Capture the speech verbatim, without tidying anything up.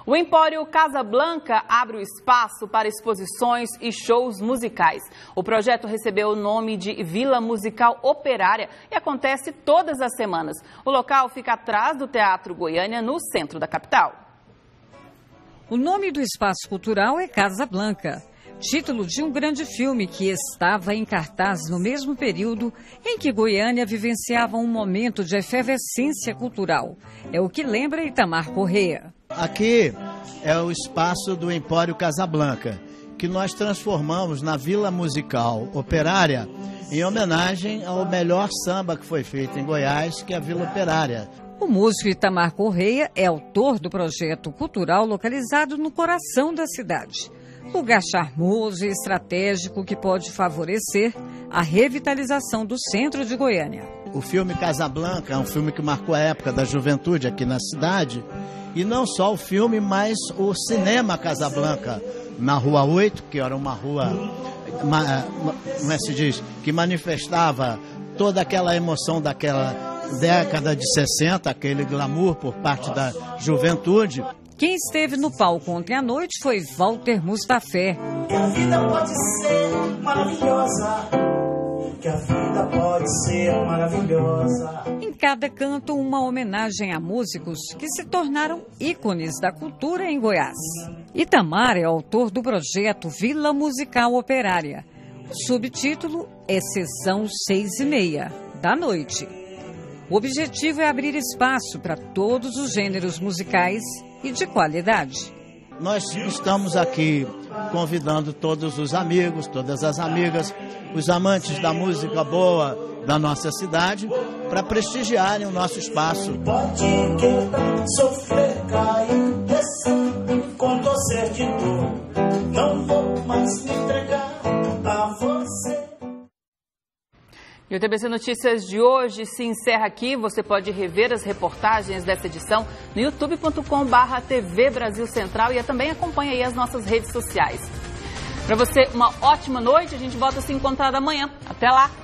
O Empório Casablanca abre o espaço para exposições e shows musicais. O projeto recebeu o nome de Vila Musical Operária e acontece todas as semanas. O local fica atrás do Teatro Goiânia, no centro da capital. O nome do espaço cultural é Casablanca, título de um grande filme que estava em cartaz no mesmo período em que Goiânia vivenciava um momento de efervescência cultural. É o que lembra Itamar Correia. Aqui é o espaço do Empório Casablanca, que nós transformamos na Vila Musical Operária em homenagem ao melhor samba que foi feito em Goiás, que é a Vila Operária. O músico Itamar Correia é autor do projeto cultural localizado no coração da cidade. Lugar charmoso e estratégico que pode favorecer a revitalização do centro de Goiânia. O filme Casablanca é um filme que marcou a época da juventude aqui na cidade. E não só o filme, mas o cinema Casablanca, na Rua oito, que era uma rua, uma, como é que se diz, que manifestava toda aquela emoção daquela década de sessenta, aquele glamour por parte da juventude. Quem esteve no palco ontem à noite foi Walter Mustafé. Que a vida pode ser maravilhosa, que a vida pode ser maravilhosa. Em cada canto, uma homenagem a músicos que se tornaram ícones da cultura em Goiás. Itamar é autor do projeto Vila Musical Operária. O subtítulo é Sessão seis e meia da noite. O objetivo é abrir espaço para todos os gêneros musicais e de qualidade. Nós estamos aqui convidando todos os amigos, todas as amigas, os amantes da música boa da nossa cidade, para prestigiarem o nosso espaço. Pode quebrar, sofrer, cair, descer, com torcer de dor, não vou mais me entregar a você. E o T B C Notícias de hoje se encerra aqui. Você pode rever as reportagens dessa edição no youtube ponto com barra T V Brasil Central e também acompanha aí as nossas redes sociais. Para você, uma ótima noite. A gente volta a se encontrar amanhã. Até lá!